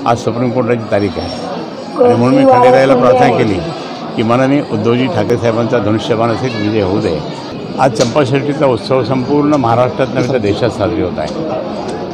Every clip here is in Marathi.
आज सुप्रीम कोर्टाची तारीख आहे आणि म्हणून मी खंडेरायाला प्रार्थना केली की मनाने उद्धवजी ठाकरे साहेबांचा धनुष्यबाण असेल विजय होऊ दे। आज चंपाषष्ठीचा उत्सव संपूर्ण महाराष्ट्रात नव्हे तर देशात साजरी होत आहे।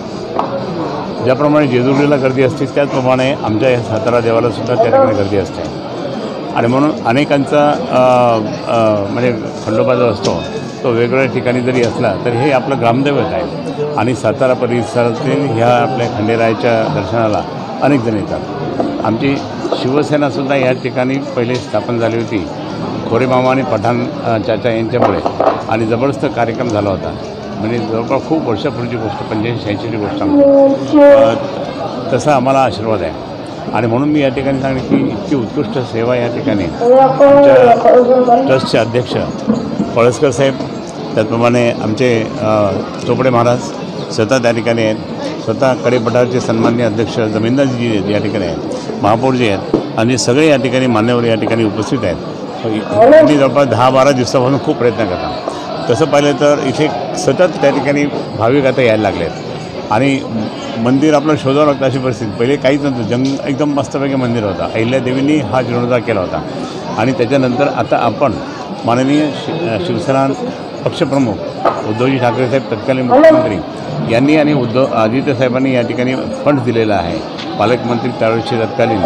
ज्याप्रमाणे जेजुरीला गर्दी असते त्याचप्रमाणे आमच्या या सातारा देवाला सुद्धा त्या ठिकाणी गर्दी असते आणि म्हणून अनेकांचा म्हणजे खंडोबा जो असतो तो वेगवेगळ्या ठिकाणी जरी असला तरी हे आपलं ग्रामदैवत आहे आणि सातारा परिसरातील ह्या आपल्या खंडेरायाच्या दर्शनाला अनेक जण येतात। आमची शिवसेनासुद्धा या ठिकाणी पहिले स्थापन झाली होती खोरे मामा आणि पठाण चाचा यांच्यामुळे आणि जबरदस्त कार्यक्रम झाला होता। म्हणजे जवळपास खूप वर्षापूर्वीची गोष्ट 85-86ची गोष्ट आमची तसा आम्हाला आशीर्वाद आहे आणि म्हणून मी या ठिकाणी सांगेन की इतकी उत्कृष्ट सेवा या ठिकाणी आमच्या ट्रस्टचे अध्यक्ष पळसकर साहेब त्याचप्रमाणे आमचे चोपडे महाराज स्वतः त्या ठिकाणी आहेत, स्वतः कडेपठारचे सन्माननीय अध्यक्ष जमीनदारजी या ठिकाणी आहेत, महापौरजी आहेत आणि सगळे या ठिकाणी मान्यवर या ठिकाणी उपस्थित आहेत। मी जवळपास 10-12 दिवसापासून खूप प्रयत्न करतात। तसं पाहिलं तर इथे सतत त्या ठिकाणी भाविक आता यायला लागले आहेत आणि मंदिर आपलं शोधावं लागतं अशी परिस्थिती। पहिले काहीच नव्हतं, एकदम मस्तपैकी मंदिर होता। अहिल्यादेवींनी हा जीर्णोद्धार केला होता आणि त्याच्यानंतर आता आपण माननीय शिवसेना पक्षप्रमुख उद्धवजी ठाकरे साहेब तत्कालीन मुख्यमंत्री यांनी आणि आदित्य साहेबांनी या ठिकाणी फंड दिलेला आहे। पालकमंत्री त्यावेळेचे तत्कालीन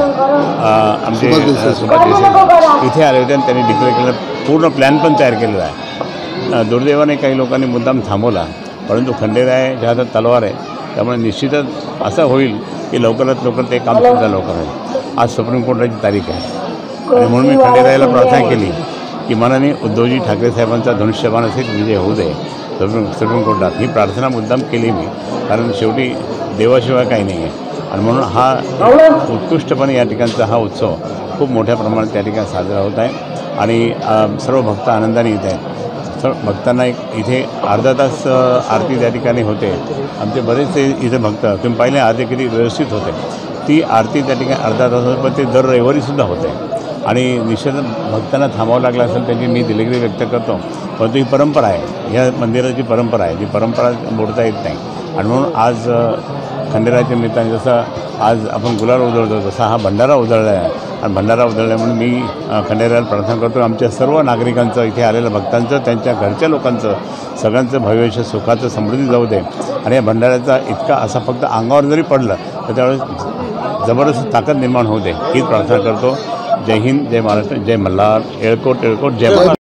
आमचे सुभाष देसाई इथे आले होते आणि त्यांनी डिक्लेअर केलं, पूर्ण प्लॅन पण तयार केलेला आहे। दुर्दैवाने काही लोकांनी मुद्दाम थांबवला, परंतु खंडेराय ज्या हातात तलवार आहे त्यामुळे निश्चितच असं होईल की लवकरात लवकर ते कामसुद्धा लवकर होईल। आज सुप्रीम कोर्टाची तारीख आहे आणि म्हणून मी खंडेरायाला प्रार्थना केली की मनाने उद्धवजी ठाकरे साहेबांचा धनुष्यबाण असेल विजय होऊ दे सुप्रीम कोर्टात। ही प्रार्थना मुद्दाम केली मी, कारण शेवटी देवाशिवाय काही नाही आहे आणि म्हणून हा उत्कृष्टपणे या ठिकाणचा हा उत्सव खूप मोठ्या प्रमाणात त्या ठिकाणी साजरा होत आहे आणि सर्व भक्त आनंदाने येत आहेत। सर्व भक्तांना इथे अर्धा तास आरती त्या ठिकाणी होते। आमचे बरेचसे इथे भक्त तुम्ही पाहिले आरती किती व्यवस्थित होते, ती आरती त्या ठिकाणी अर्धा तास पण ते दर रविवारीसुद्धा होते आणि निश्चित भक्तांना थांबावं लागलं असेल त्याची मी दिलगिरी व्यक्त करतो, परंतु ही परंपरा आहे, ह्या मंदिराची परंपरा आहे, ती परंपरा मोडता येत नाही आणि म्हणून आज खंडेरायाच्या निमित्ताने जसं आज आपण गुलाल उधळतो तसा हा भंडारा उधळला आहे आणि भंडारा उधळला म्हणून मी खंडेरायाला प्रार्थना करतो आमच्या सर्व नागरिकांचं, इथे आलेल्या भक्तांचं, त्यांच्या घरच्या लोकांचं, सगळ्यांचं भविष्य सुखाचं समृद्धी जाऊ दे आणि या भंडाऱ्याचा इतका असा फक्त अंगावर जरी पडलं तर त्यावेळेस जबरदस्त ताकद निर्माण होऊ दे हीच प्रार्थना करतो। जय हिंद, जय महाराष्ट्र, जय मल्हार, येळकोट, जय महाराष्ट्र।